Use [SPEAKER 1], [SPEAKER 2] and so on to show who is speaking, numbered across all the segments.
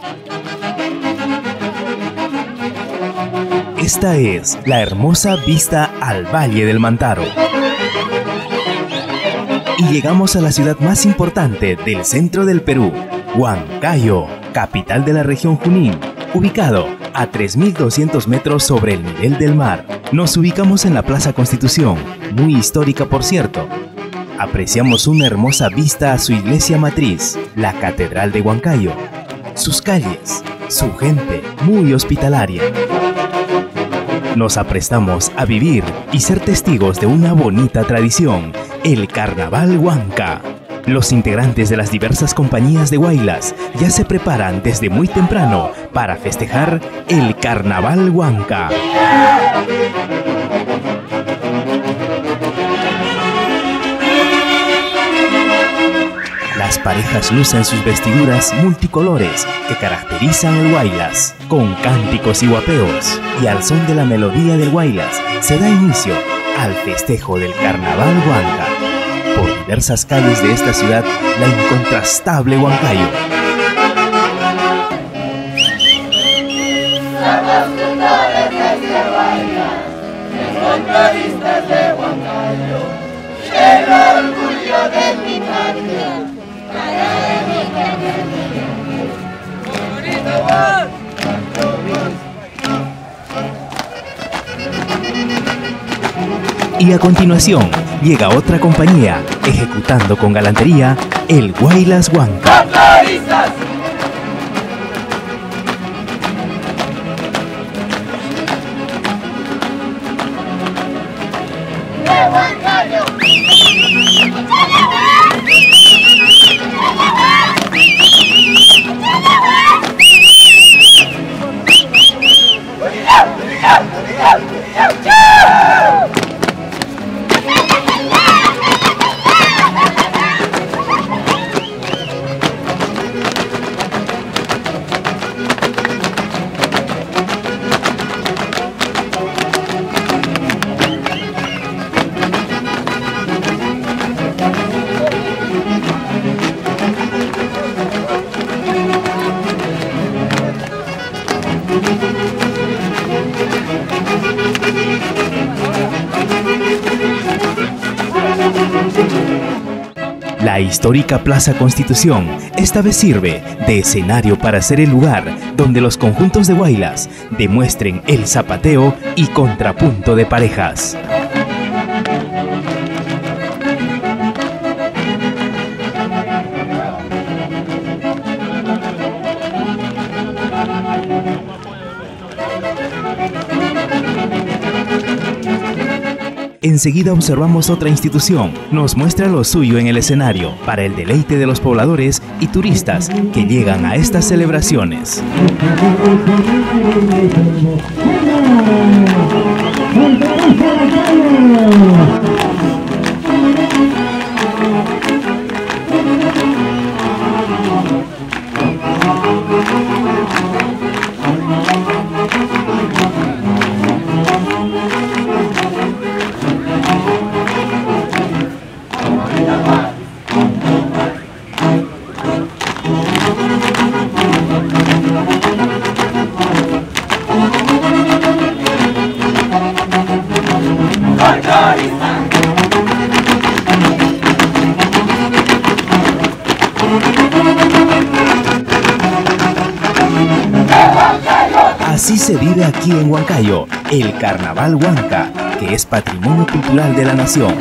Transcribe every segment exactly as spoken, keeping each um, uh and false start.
[SPEAKER 1] Esta es la hermosa vista al Valle del Mantaro. Y llegamos a la ciudad más importante del centro del Perú, Huancayo, capital de la región Junín, ubicado a tres mil doscientos metros sobre el nivel del mar. Nos ubicamos en la Plaza Constitución, muy histórica por cierto. Apreciamos una hermosa vista a su iglesia matriz, la Catedral de Huancayo, sus calles, su gente muy hospitalaria. Nos aprestamos a vivir y ser testigos de una bonita tradición, el Carnaval Huanca. Los integrantes de las diversas compañías de huaylas ya se preparan desde muy temprano para festejar el Carnaval Huanca. Las parejas lucen sus vestiduras multicolores que caracterizan el huaylas, con cánticos y guapeos, y al son de la melodía del huaylas se da inicio al festejo del Carnaval Huanca. Por diversas calles de esta ciudad, la incontrastable Huancayo.
[SPEAKER 2] Somos tutores desde huaylas, encontradistas de Huancayo, el orgullo de mi patria.
[SPEAKER 1] Y a continuación llega otra compañía ejecutando con galantería el Huaylas Huanca. La histórica Plaza Constitución esta vez sirve de escenario para ser el lugar donde los conjuntos de huaylas demuestren el zapateo y contrapunto de parejas. Enseguida observamos otra institución, nos muestra lo suyo en el escenario, para el deleite de los pobladores y turistas que llegan a estas celebraciones. Así se vive aquí en Huancayo, el Carnaval Huanca, que es patrimonio cultural de la nación.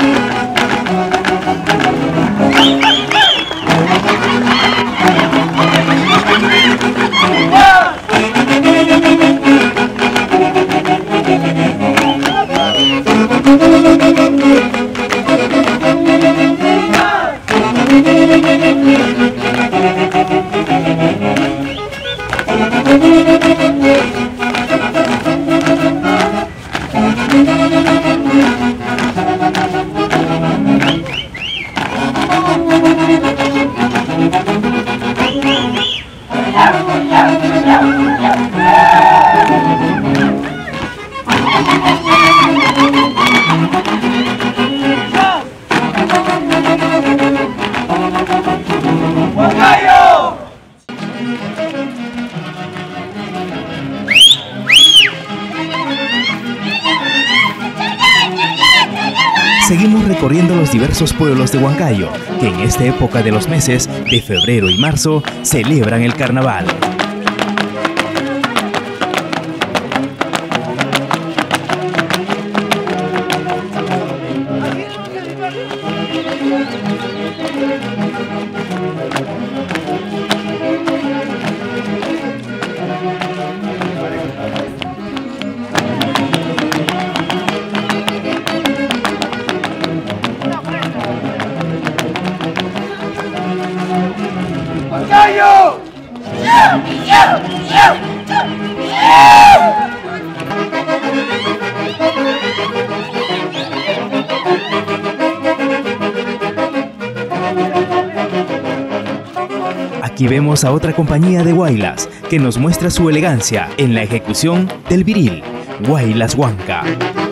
[SPEAKER 1] seguimos recorriendo los diversos pueblos de Huancayo, que en esta época de los meses de febrero y marzo celebran el carnaval.
[SPEAKER 2] ¡Huancayo!
[SPEAKER 1] Aquí vemos a otra compañía de huaylas que nos muestra su elegancia en la ejecución del viril, Huaylas Huanca.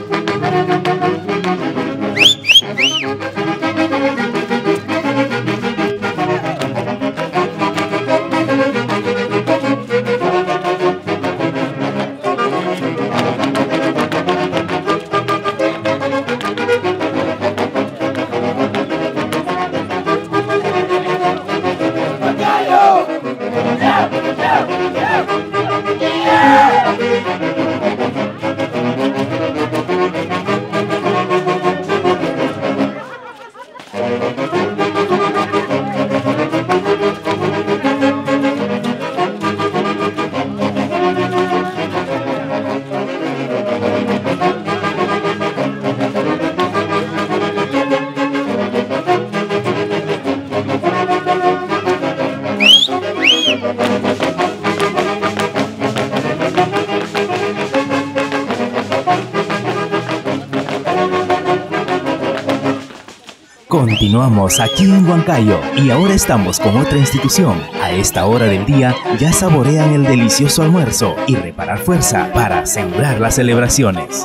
[SPEAKER 1] Continuamos aquí en Huancayo y ahora estamos con otra institución. A esta hora del día ya saborean el delicioso almuerzo y reparar fuerza para asegurar las celebraciones.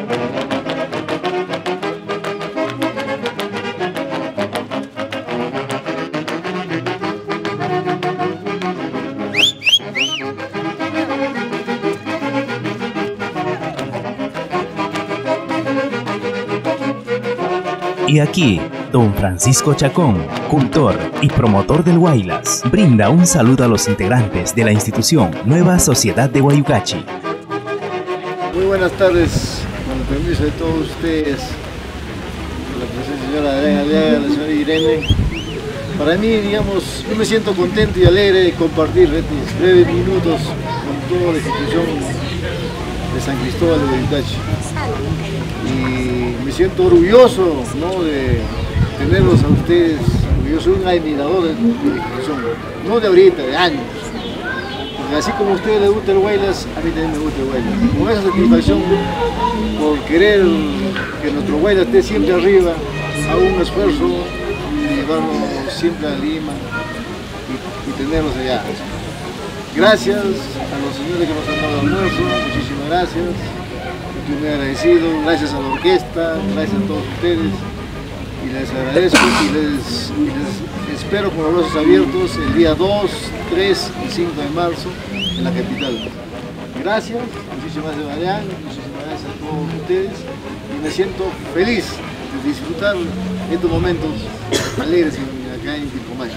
[SPEAKER 1] Y aquí, don Francisco Chacón, cultor y promotor del Huaylas, brinda un saludo a los integrantes de la institución Nueva Sociedad de Huayucachi.
[SPEAKER 3] Muy buenas tardes, con el permiso de todos ustedes, la presencia señora Adriana Aliaga, la señora Irene. Para mí, digamos, yo me siento contento y alegre de compartir estos breves minutos con toda la institución de San Cristóbal de Huayucachi. Y me siento orgulloso, ¿no?, de tenerlos a ustedes. Yo soy un admirador de la institución, no de ahorita, de años. Porque así como a ustedes les gusta el Huaylas, a mí también me gusta el Huaylas. Con esa satisfacción por querer que nuestro Huaylas esté siempre arriba, hago un esfuerzo de llevarnos siempre a Lima y, y tenerlos allá. Gracias a los señores que nos han dado almuerzo, muchísimas gracias. Estoy muy agradecido, gracias a la orquesta, gracias a todos ustedes. Y les agradezco y les, y les espero con los brazos abiertos el día dos, tres y cinco de marzo en la capital. Gracias, muchísimas gracias Marián, muchísimas gracias a todos ustedes y me siento feliz de disfrutar estos momentos alegres acá en Pilcomayo.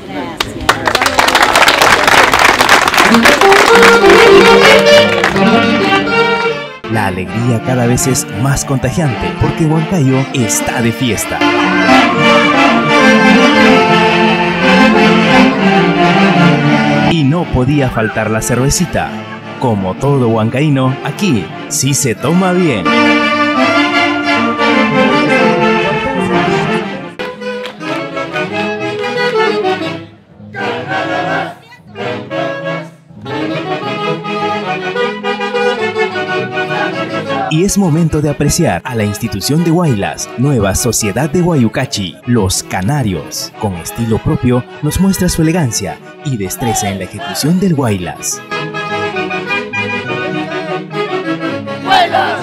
[SPEAKER 1] La alegría cada vez es más contagiante porque Huancayo está de fiesta. Y no podía faltar la cervecita. Como todo huancaíno, aquí sí se toma bien. Y es momento de apreciar a la institución de Huaylas, Nueva Sociedad de Huayucachi, Los Canarios. Con estilo propio, nos muestra su elegancia y destreza en la ejecución del Huaylas.
[SPEAKER 2] ¡Huaylas!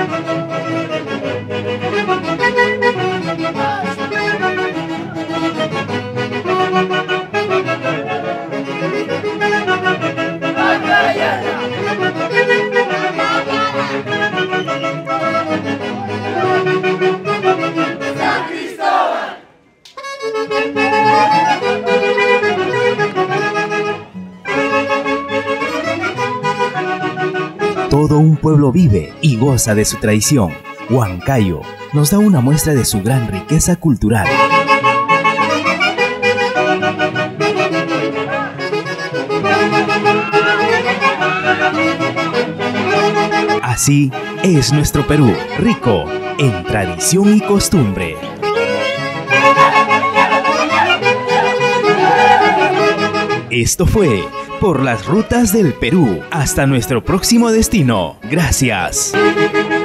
[SPEAKER 1] Todo un pueblo vive y goza de su tradición. Huancayo nos da una muestra de su gran riqueza cultural. Así es nuestro Perú, rico en tradición y costumbre. Esto fue Por las Rutas del Perú. Hasta nuestro próximo destino. Gracias.